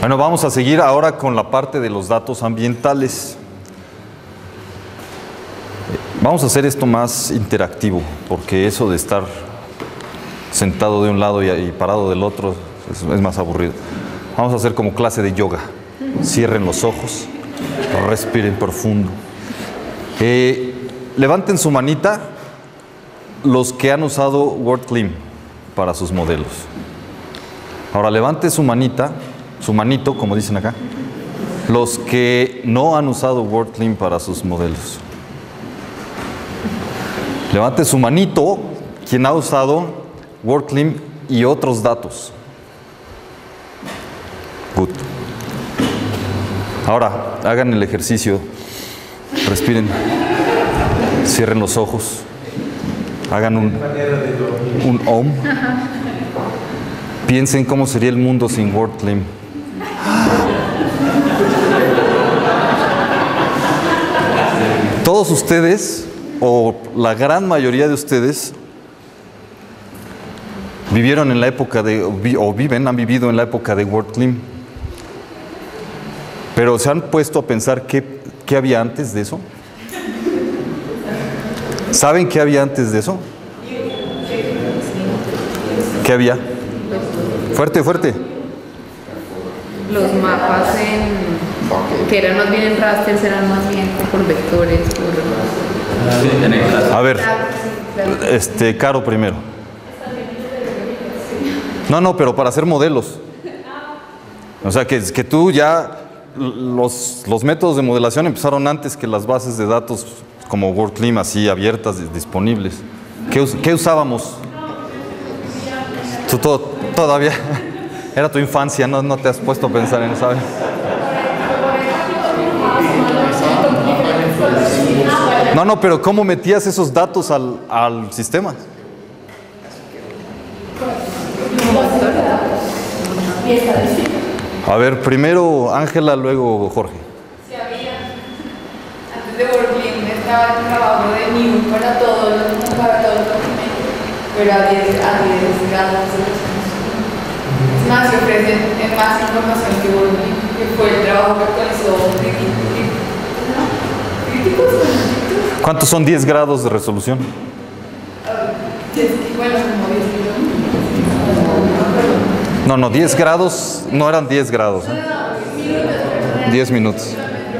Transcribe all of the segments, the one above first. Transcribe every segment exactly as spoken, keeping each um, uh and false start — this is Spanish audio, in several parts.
Bueno, vamos a seguir ahora con la parte de los datos ambientales. Vamos a hacer esto más interactivo, porque eso de estar sentado de un lado y, y parado del otro es, es más aburrido. Vamos a hacer como clase de yoga. Cierren los ojos, respiren profundo. Eh, levanten su manita los que han usado WordClim para sus modelos. Ahora levante su manita, su manito, como dicen acá, los que no han usado WordClim para sus modelos. Levante su manito quien ha usado WordClim y otros datos. Good. Ahora, hagan el ejercicio. Respiren. Cierren los ojos. Hagan un, un om. Piensen cómo sería el mundo sin WordClim. Todos ustedes, o la gran mayoría de ustedes, vivieron en la época de, o viven, han vivido en la época de WordClim. Pero ¿se han puesto a pensar qué, qué había antes de eso? ¿Saben qué había antes de eso? ¿Qué había? Fuerte, fuerte. Los mapas en, que eran más bien en rasters, eran más bien por vectores. Por... A ver, este, Caro primero. No, no, pero para hacer modelos. O sea, que, que tú ya, los, los métodos de modelación empezaron antes que las bases de datos como WordClim, así abiertas, disponibles. ¿Qué, qué usábamos? Tú todo, todavía, era tu infancia, ¿no? No te has puesto a pensar en eso, ¿sabes? No, no, pero ¿cómo metías esos datos al, al sistema? A ver, primero Ángela, luego Jorge. Sí, había. Antes de WordClim estaba el trabajo de New para todos los, para todos los documentos, pero a diez grados. Es más, se ofrecen más información que WordClim, que fue el trabajo que actualizó críticos. ¿Cuántos son diez grados de resolución? Bueno, como diez grados. No, no, diez grados, no eran diez grados. ¿eh? diez minutos.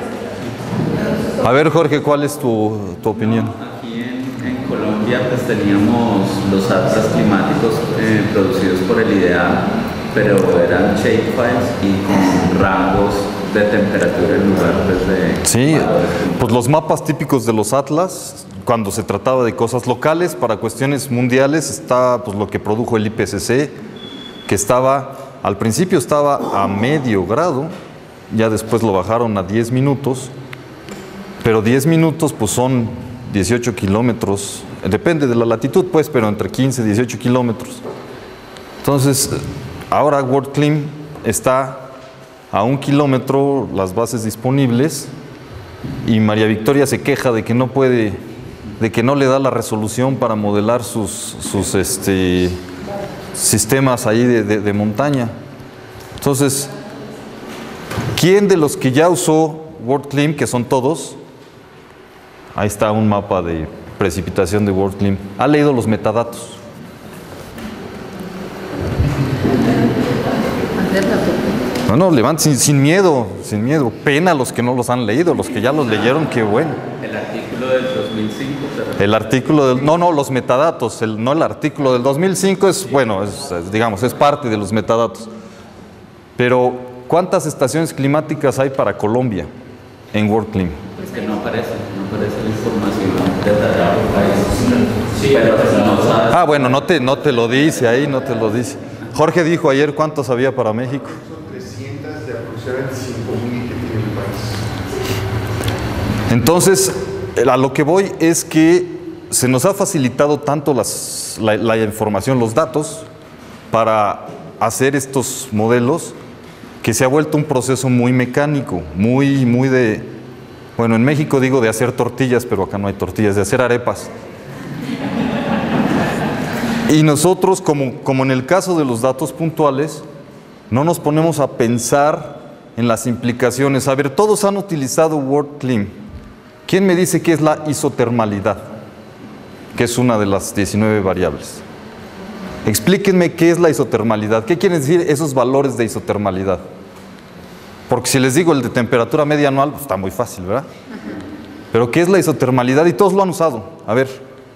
A ver, Jorge, ¿cuál es tu, tu opinión? Aquí en, en Colombia pues teníamos los atlas climáticos eh, producidos por el I D A, pero eran shapefiles y con rangos de temperatura en lugar pues, de... Sí, pues los mapas típicos de los atlas, cuando se trataba de cosas locales, para cuestiones mundiales, está pues, lo que produjo el I P C C, que estaba, al principio estaba a medio grado, ya después lo bajaron a diez minutos, pero diez minutos pues son dieciocho kilómetros, depende de la latitud pues, pero entre quince y dieciocho kilómetros. Entonces, ahora WordClim está a un kilómetro las bases disponibles y María Victoria se queja de que no puede, de que no le da la resolución para modelar sus, sus este, sistemas ahí de, de, de montaña. Entonces, ¿quién de los que ya usó WordClim, que son todos, ahí está un mapa de precipitación de WordClim, ha leído los metadatos? No, no, levante sin, sin miedo, sin miedo. Pena los que no los han leído, los que ya los leyeron, qué bueno. El artículo del dos mil cinco. El artículo del, no, no, los metadatos, el, no el artículo del dos mil cinco es, bueno, es, es, digamos, es parte de los metadatos. Pero, ¿cuántas estaciones climáticas hay para Colombia en WordClim? Pues que no aparece, no aparece la información detallada por país. Sí, pero no sabes. Ah, bueno, no te, no te lo dice ahí, no te lo dice. Jorge dijo ayer cuántos había para México. trescientas de aproximadamente cinco mil que tiene el país. Entonces, a lo que voy es que se nos ha facilitado tanto las, la, la información, los datos, para hacer estos modelos, que se ha vuelto un proceso muy mecánico, muy, muy de, bueno, en México digo de hacer tortillas, pero acá no hay tortillas, de hacer arepas. Y nosotros, como, como en el caso de los datos puntuales, no nos ponemos a pensar en las implicaciones. A ver, todos han utilizado WordClim. ¿Quién me dice qué es la isotermalidad? Que es una de las diecinueve variables. Explíquenme qué es la isotermalidad. ¿Qué quieren decir esos valores de isotermalidad? Porque si les digo el de temperatura media anual, pues está muy fácil, ¿verdad? Pero ¿qué es la isotermalidad? Y todos lo han usado. A ver.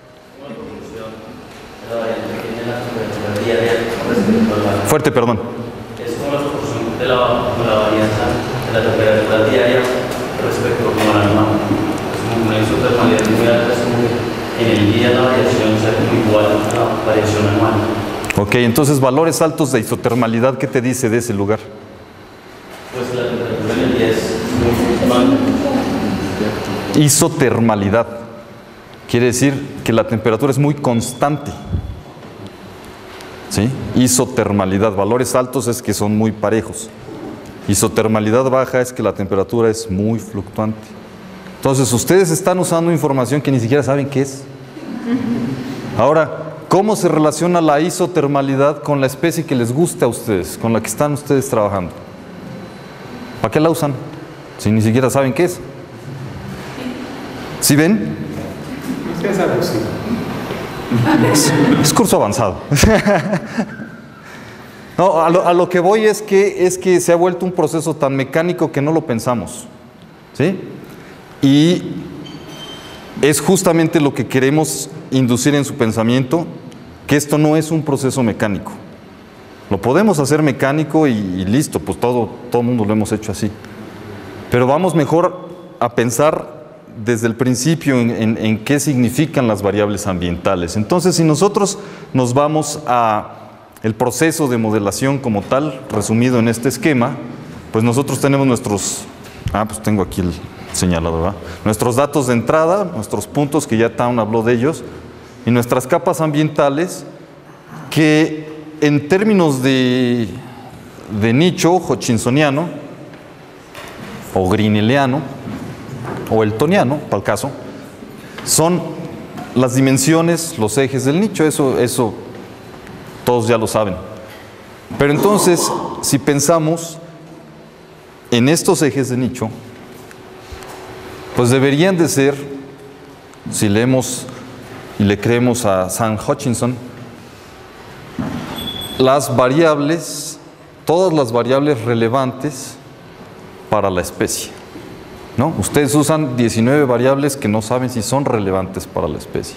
Fuerte, perdón. Es como la proporción de la, la varianza de la temperatura diaria respecto a la anual. Es como una isotermalidad muy alta, es como que en el día la variación sea como igual a la variación anual. Ok, entonces valores altos de isotermalidad, ¿qué te dice de ese lugar? Pues la temperatura en el día es muy fluctuante. Isotermalidad quiere decir que la temperatura es muy constante. ¿Sí? Isotermalidad, valores altos es que son muy parejos. Isotermalidad baja es que la temperatura es muy fluctuante. Entonces, ustedes están usando información que ni siquiera saben qué es. Ahora, ¿cómo se relaciona la isotermalidad con la especie que les gusta a ustedes, con la que están ustedes trabajando? ¿Para qué la usan? Si ni siquiera saben qué es. ¿Sí ven? Es algo así. Es curso avanzado. No, a lo, a lo que voy es que, es que se ha vuelto un proceso tan mecánico que no lo pensamos. ¿Sí? Y es justamente lo que queremos inducir en su pensamiento, que esto no es un proceso mecánico. Lo podemos hacer mecánico y, y listo, pues todo todo el mundo lo hemos hecho así. Pero vamos mejor a pensar desde el principio en, en, en qué significan las variables ambientales. Entonces, si nosotros nos vamos a el proceso de modelación como tal, resumido en este esquema, pues nosotros tenemos nuestros, ah, pues tengo aquí el señalado, ¿verdad? Nuestros datos de entrada, nuestros puntos, que ya Town habló de ellos, y nuestras capas ambientales, que en términos de, de nicho hutchinsoniano, o grinnelliano, o eltoniano, para el caso, son las dimensiones, los ejes del nicho. Eso, eso todos ya lo saben. Pero entonces, si pensamos en estos ejes de nicho, pues deberían de ser, si leemos y le creemos a Sam Hutchinson, las variables, todas las variables relevantes para la especie. ¿No? Ustedes usan diecinueve variables que no saben si son relevantes para la especie.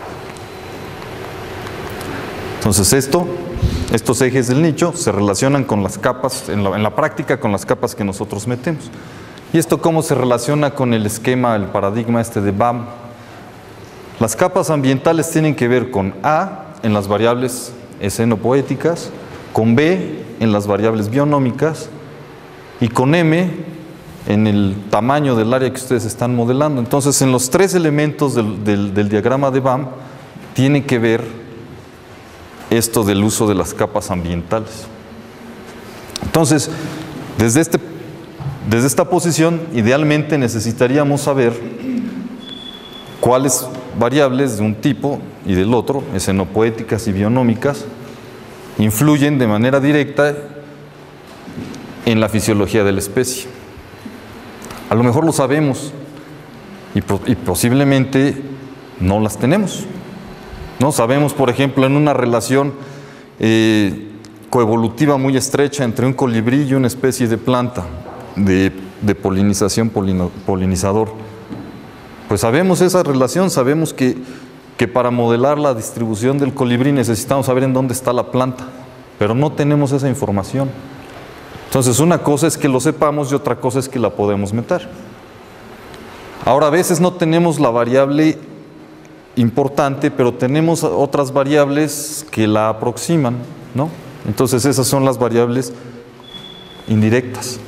Entonces esto, estos ejes del nicho se relacionan con las capas, en la, en la práctica con las capas que nosotros metemos. ¿Y esto cómo se relaciona con el esquema, el paradigma este de B A M? Las capas ambientales tienen que ver con A en las variables escenopoéticas, con B en las variables bionómicas y con M en el tamaño del área que ustedes están modelando. Entonces, en los tres elementos del, del, del diagrama de B A M tiene que ver esto del uso de las capas ambientales. Entonces, desde, este, desde esta posición, idealmente necesitaríamos saber cuáles variables de un tipo y del otro, escenopoéticas y bionómicas, influyen de manera directa en la fisiología de la especie. A lo mejor lo sabemos y, y posiblemente no las tenemos. ¿No? Sabemos, por ejemplo, en una relación eh, coevolutiva muy estrecha entre un colibrí y una especie de planta de, de polinización, polino, polinizador. Pues sabemos esa relación, sabemos que, que para modelar la distribución del colibrí necesitamos saber en dónde está la planta, pero no tenemos esa información. Entonces, una cosa es que lo sepamos y otra cosa es que la podemos meter. Ahora, a veces no tenemos la variable importante, pero tenemos otras variables que la aproximan, ¿no? Entonces, esas son las variables indirectas.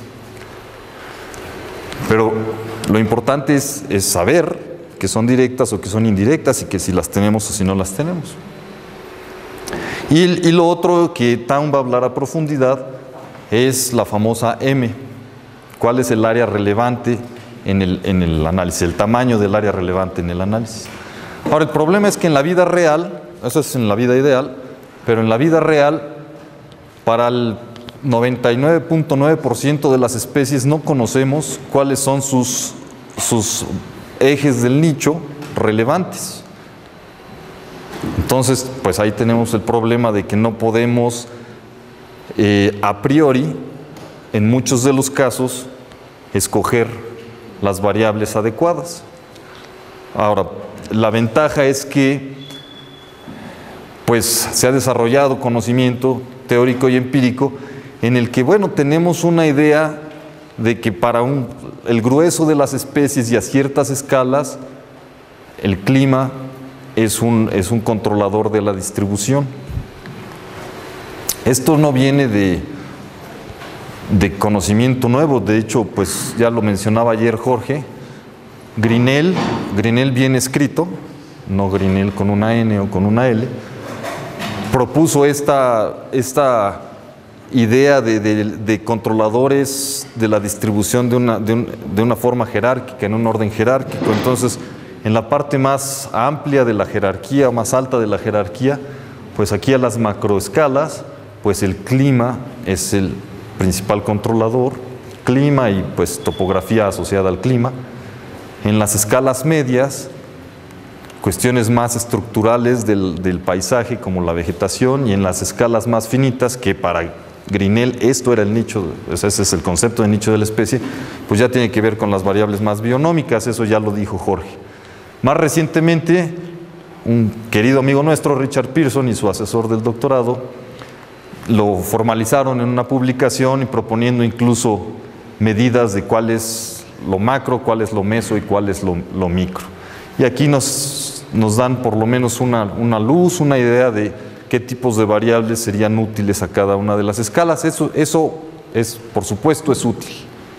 Pero lo importante es, es saber que son directas o que son indirectas y que si las tenemos o si no las tenemos. Y, y lo otro que Town va a hablar a profundidad es la famosa M. ¿Cuál es el área relevante en el, en el análisis? El tamaño del área relevante en el análisis. Ahora, el problema es que en la vida real, eso es en la vida ideal, pero en la vida real, para el noventa y nueve punto nueve por ciento de las especies no conocemos cuáles son sus, sus ejes del nicho relevantes. Entonces, pues ahí tenemos el problema de que no podemos eh, a priori, en muchos de los casos, escoger las variables adecuadas. Ahora, la ventaja es que pues se ha desarrollado conocimiento teórico y empírico en el que, bueno, tenemos una idea de que para un, el grueso de las especies y a ciertas escalas, el clima es un, es un controlador de la distribución. Esto no viene de, de conocimiento nuevo, de hecho, pues ya lo mencionaba ayer Jorge, Grinnell, Grinnell bien escrito, no Grinnell con una N o con una L, propuso esta, esta idea de, de, de controladores de la distribución de una, de, un, de una forma jerárquica, en un orden jerárquico. Entonces, en la parte más amplia de la jerarquía, más alta de la jerarquía, pues aquí a las macroescalas, pues el clima es el principal controlador, clima y pues topografía asociada al clima. En las escalas medias, cuestiones más estructurales del, del paisaje como la vegetación, y en las escalas más finitas, que para Grinnell esto era el nicho, ese es el concepto de nicho de la especie, pues ya tiene que ver con las variables más bionómicas, eso ya lo dijo Jorge. Más recientemente, un querido amigo nuestro, Richard Pearson, y su asesor del doctorado, lo formalizaron en una publicación y proponiendo incluso medidas de cuál es lo macro, cuál es lo meso y cuál es lo, lo micro. Y aquí nos, nos dan por lo menos una, una luz, una idea de qué tipos de variables serían útiles a cada una de las escalas. Eso, eso es, por supuesto, es útil.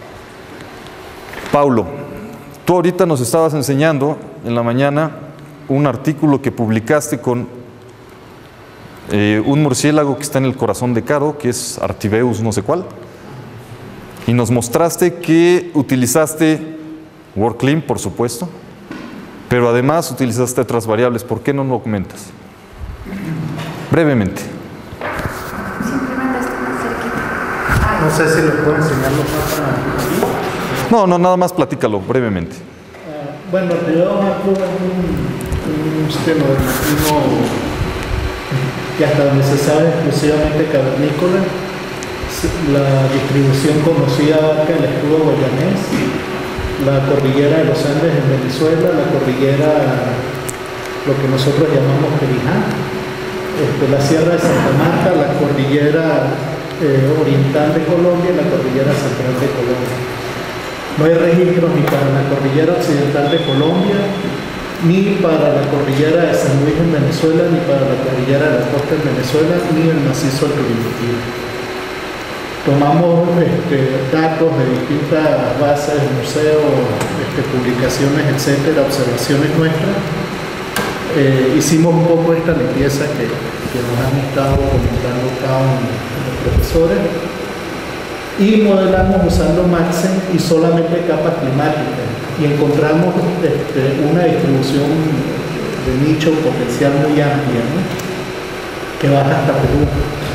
Paulo, tú ahorita nos estabas enseñando en la mañana un artículo que publicaste con eh, un murciélago que está en el corazón de Caro, que es Artibeus no sé cuál, y nos mostraste que utilizaste WorldClim, por supuesto, pero además utilizaste otras variables. ¿Por qué no lo comentas? Brevemente. Simplemente está más cerquita. No sé si le puedo enseñar los mapas aquí. No, no, nada más platícalo, brevemente. Ah, bueno, el periodo macro es un, un sistema normativo que hasta donde se sabe exclusivamente cavernícola. La distribución conocida abarca el escudo guayanés, la cordillera de los Andes en Venezuela, la cordillera, lo que nosotros llamamos Perijá, este, la Sierra de Santa Marta, la cordillera eh, oriental de Colombia y la cordillera central de Colombia. No hay registros ni para la cordillera occidental de Colombia, ni para la cordillera de San Luis en Venezuela, ni para la cordillera de la costa en Venezuela, ni el macizo del Turinquí. Tomamos este, datos de distintas bases, museos, este, publicaciones, etcétera, observaciones nuestras. Eh, hicimos un poco esta limpieza que, que nos han estado comentando cada uno de los profesores y modelamos usando Maxent y solamente capas climáticas y encontramos este, una distribución de nicho potencial muy amplia, ¿no?, que baja hasta Perú.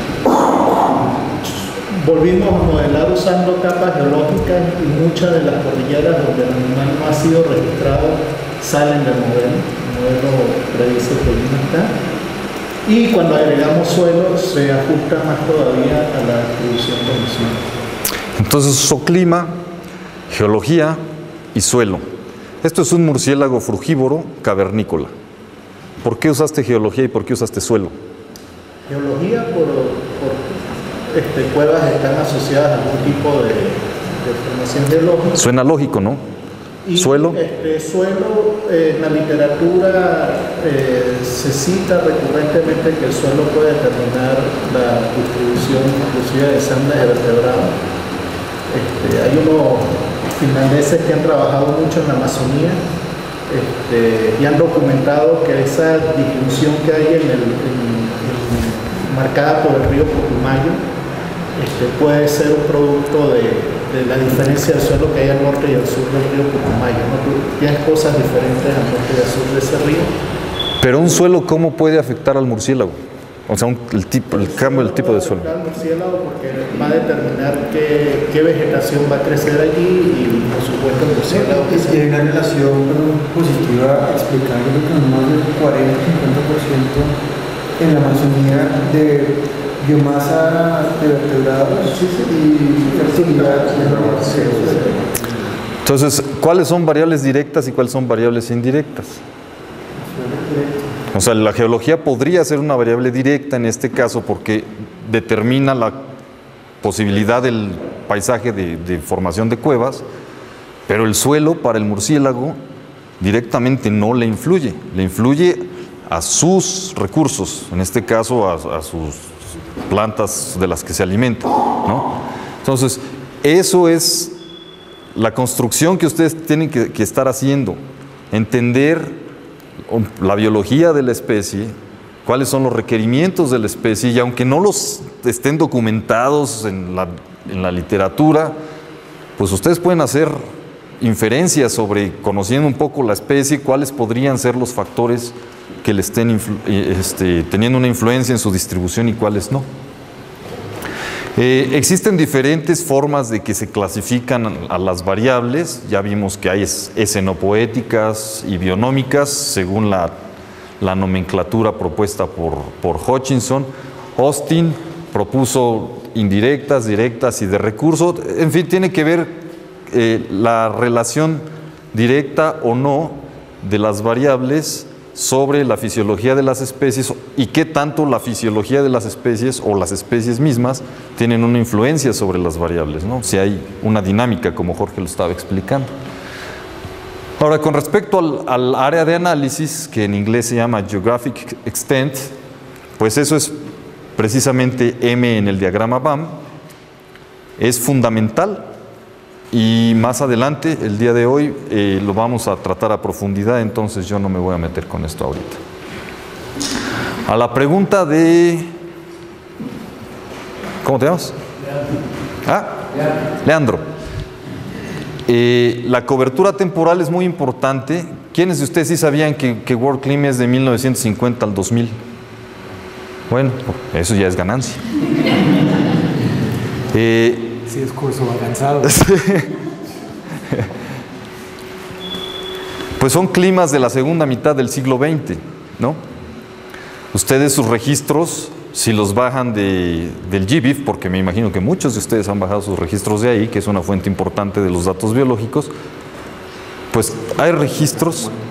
Volvimos a modelar usando capas geológicas y muchas de las cordilleras donde el animal no ha sido registrado salen del modelo. El modelo predice que no está. Y cuando agregamos suelo se ajusta más todavía a la distribución convencional. Entonces usó clima, geología y suelo. Esto es un murciélago frugívoro cavernícola. ¿Por qué usaste geología y por qué usaste suelo? Geología por... por Este, cuevas están asociadas a algún tipo de, de formación geológica. Suena lógico, ¿no? Y, suelo. Este, suelo, eh, en la literatura eh, se cita recurrentemente que el suelo puede determinar la distribución inclusive de sangre de vertebrados. Este, hay unos finlandeses que han trabajado mucho en la Amazonía este, y han documentado que esa distribución que hay en el, en, en, marcada por el río Putumayo, Este, puede ser un producto de, de la diferencia del suelo que hay al norte y al sur del río Putumayo, ¿no? Tú tienes cosas diferentes al norte y al sur de ese río. Pero un suelo, ¿cómo puede afectar al murciélago? O sea, un, el, tipo, el cambio del tipo de suelo. El murciélago porque va a determinar qué, qué vegetación va a crecer allí y, por supuesto, el murciélago. Y hay una relación positiva explicando que más del cuarenta a cincuenta por ciento en la Amazonía de biomasa de vertebrados y fertilidad. Entonces, ¿cuáles son variables directas y cuáles son variables indirectas? O sea, la geología podría ser una variable directa en este caso porque determina la posibilidad del paisaje de, de formación de cuevas, pero el suelo para el murciélago directamente no le influye, le influye a sus recursos, en este caso a, a sus plantas de las que se alimenta, ¿no? Entonces, eso es la construcción que ustedes tienen que, que estar haciendo, entender la biología de la especie, cuáles son los requerimientos de la especie, y aunque no los estén documentados en la, en la literatura, pues ustedes pueden hacer inferencias sobre, conociendo un poco la especie, cuáles podrían ser los factores que le estén este, teniendo una influencia en su distribución y cuáles no. Eh, existen diferentes formas de que se clasifican a las variables. Ya vimos que hay escenopoéticas y bionómicas según la, la nomenclatura propuesta por, por Hutchinson. Austin propuso indirectas, directas y de recurso. En fin, tiene que ver eh, la relación directa o no de las variables sobre la fisiología de las especies y qué tanto la fisiología de las especies o las especies mismas tienen una influencia sobre las variables, ¿no? Si hay una dinámica, como Jorge lo estaba explicando. Ahora, con respecto al, al área de análisis, que en inglés se llama Geographic Extent, pues eso es precisamente M en el diagrama B A M, es fundamental. Y más adelante, el día de hoy, eh, lo vamos a tratar a profundidad, entonces yo no me voy a meter con esto ahorita. A la pregunta de... ¿Cómo te llamas? ¿Ah? Leandro. Eh, la cobertura temporal es muy importante. ¿Quiénes de ustedes sí sabían que, que WorldClim es de mil novecientos cincuenta al dos mil? Bueno, eso ya es ganancia. Eh, Sí, es curso avanzado. Pues son climas de la segunda mitad del siglo veinte, ¿no? Ustedes sus registros, si los bajan de, del G B I F, porque me imagino que muchos de ustedes han bajado sus registros de ahí, que es una fuente importante de los datos biológicos, pues hay registros